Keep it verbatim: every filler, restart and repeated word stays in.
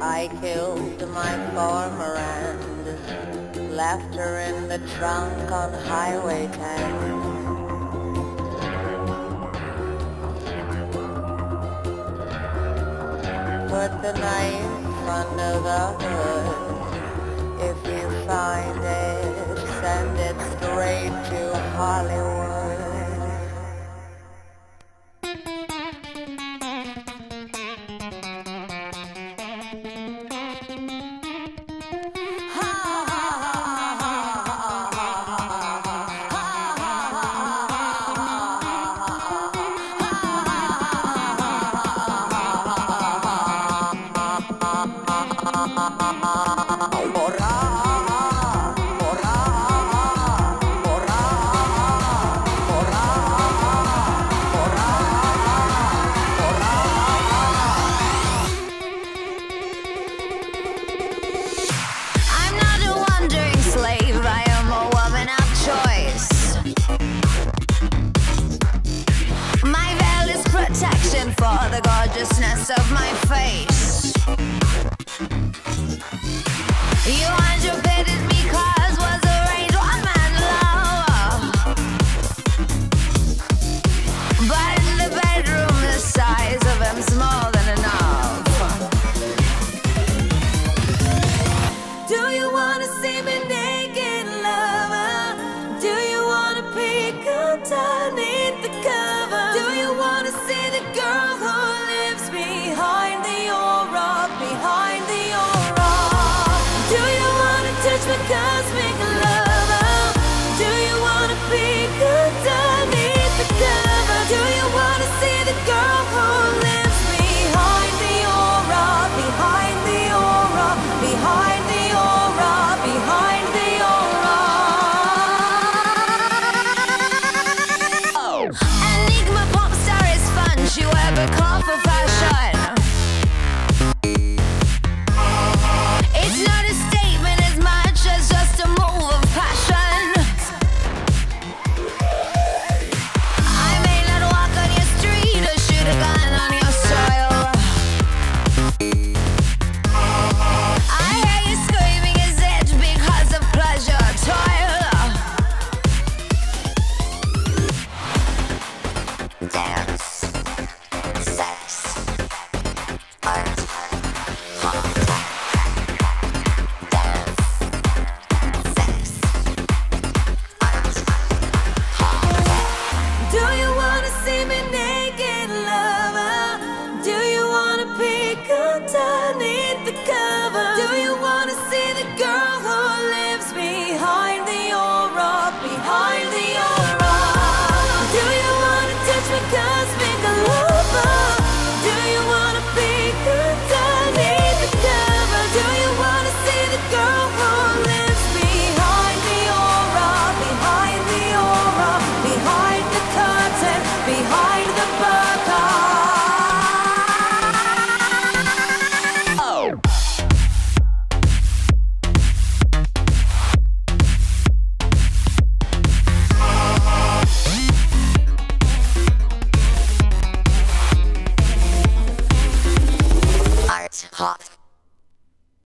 I killed my former and left her in the trunk on Highway ten. Put the knife under the hood. If you find it, send it straight to Hollywood. For the gorgeousness of my face, you anticipated me cause was arranged one man love, but in the bedroom the size of him's more than enough. Do you wanna see me naked, lover? Do you wanna peek underneath the cover? Do you wanna see the girl who lives behind the aura, behind the aura? Do you wanna touch my cosmic lover? Do you wanna peek underneath the cover? Do you wanna see the girl who lives behind the aura, behind the aura, behind the aura, behind the aura? Oh. Enigma pop star is fun, she wear a call for fashion. It's not a statement as much as just a move of passion. I may not walk on your street or shoot a gun on your soil. I hear you screaming, is it because of pleasure or toil? Dance, sex, art, hot. Dance, sex, art, hot. Do you wanna see me naked, lover? Do you wanna peek underneath the cover? Do you wanna see the girl who lives behind the aura, behind the aura? Do you wanna touch my cosmic lover? Do you wanna peek underneath the cover? Do you wanna see the girl who lives behind the aura, behind the aura, behind the curtain, behind the burqa? Oh. Art, hot.